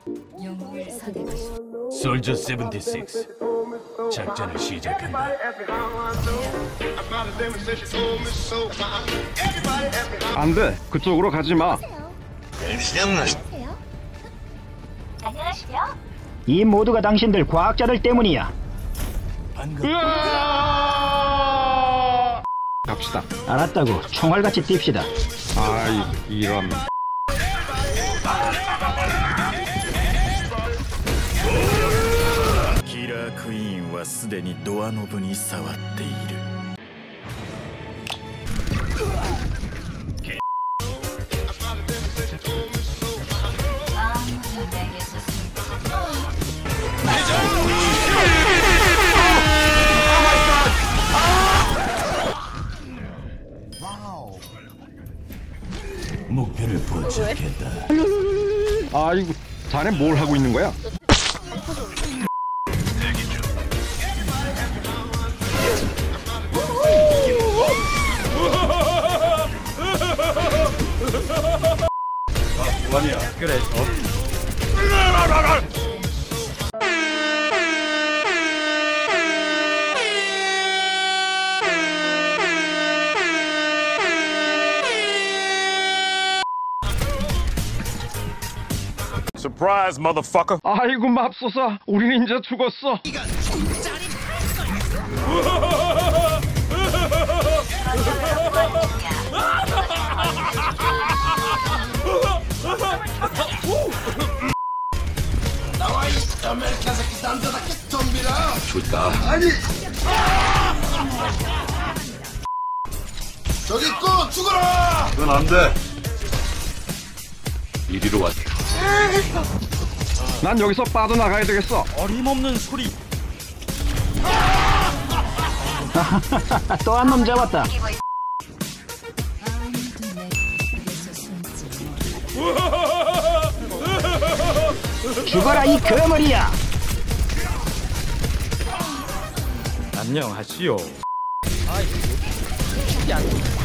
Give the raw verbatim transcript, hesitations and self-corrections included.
영웅을 선택하십시오. 솔저 칠십육 작전을 시작한다. 안돼, 그쪽으로 가지 마. 안녕하시죠? 이 모두가 당신들 과학자들 때문이야. 방금 으아! 갑시다. 알았다고 총알같이 뜁시다. 아이, 이런. キラークイーンはすでにドアノブに触っている。 아무도 내게서 목표를 포착했다. 아이고, 자네 뭘 하고 있는 거야? Surprise, motherfucker! 아이고, 맙소사. 우린 이제 죽었어. 저기 있고 죽어라! 그건 안 돼. 이리로 왔다. 난 여기서 빠져나가야 되겠어. 어림없는 소리. 또 한 놈 잡았다. 아무도 내게서 숨지 죽어라 이 거머리야. 안녕하시오. 야,